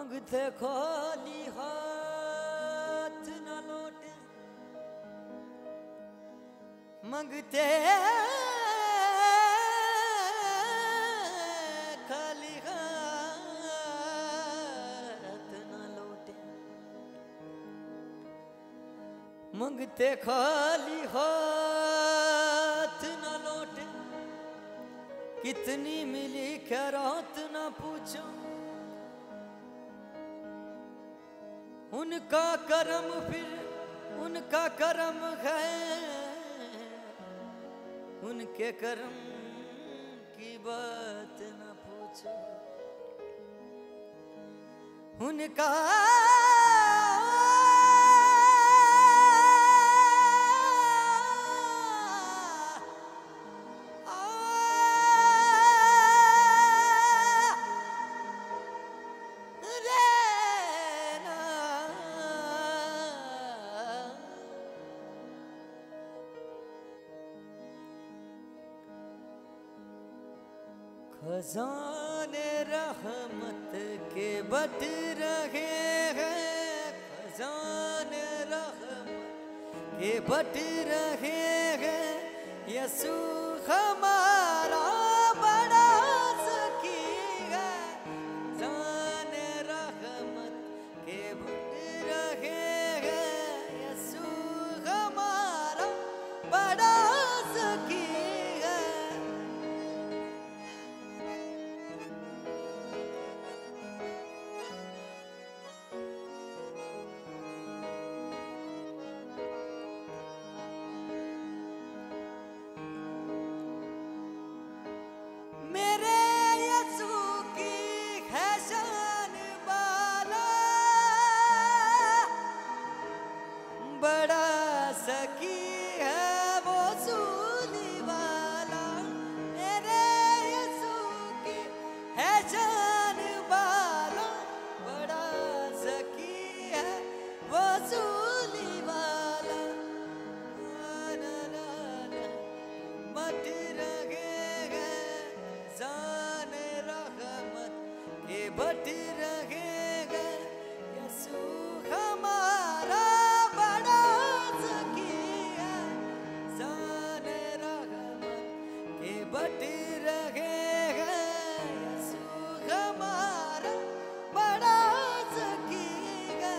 मांगते खाली हाथ न लौटे, मांगते खाली हाथ न लौटे, मांगते खाली हाथ न लौटे। कितनी मिली खैरात न पूछो, उनका करम फिर उनका करम है, उनके करम की बात न पूछो। उनका खजाने रहमत के बट रहे हैं, खजाने रहमत के बट रहे हैं। यसू हमारा बड़ा सखी है, खजाने रहमत के बट रहे हैं। यसू हमारा बड़ा सखी है। बड़ा सखी है वो सूली वाला, मेरे यसू की है जान वाला। बड़ा सखी है वो सूली वाला। मत रहे हैं जान रहमत के बट रहे हैं। यसू हमारा बट रहे हैं। यसू हमारा बड़ा सखी है।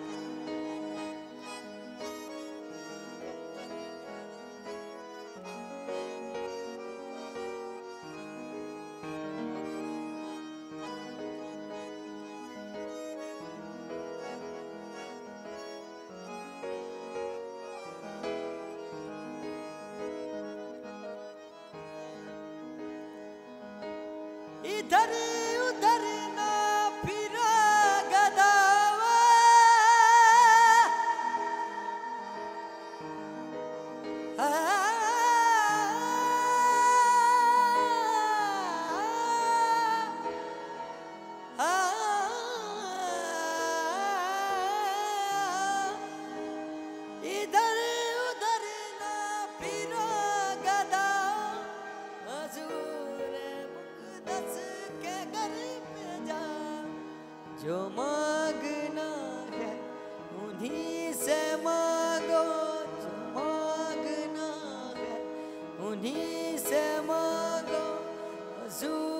इधर उधर ना फिरा गदावा, इधर उधर ना फिरा गदा। हजूर मुक़द्दस के घर पे जा, जो मांगना है उन्हीं से मांगो, जो मांगना है उन्हीं से मांगो। हजूर